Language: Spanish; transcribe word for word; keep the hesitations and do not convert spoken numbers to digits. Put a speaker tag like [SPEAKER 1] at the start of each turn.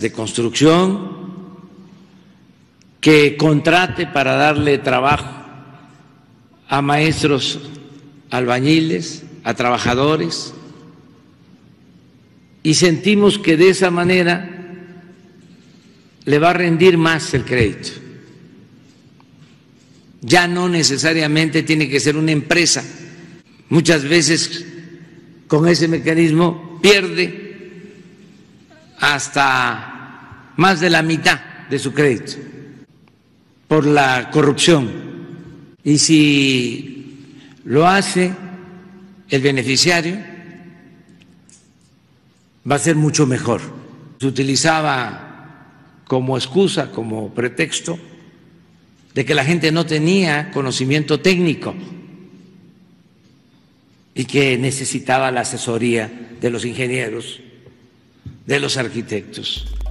[SPEAKER 1] de construcción, que contrate para darle trabajo a maestros albañiles, a trabajadores, y sentimos que de esa manera le va a rendir más el crédito. Ya no necesariamente tiene que ser una empresa. Muchas veces con ese mecanismo pierde hasta más de la mitad de su crédito por la corrupción. Y si lo hace el beneficiario, va a ser mucho mejor. Se utilizaba como excusa, como pretexto, de que la gente no tenía conocimiento técnico y que necesitaba la asesoría de los ingenieros, de los arquitectos.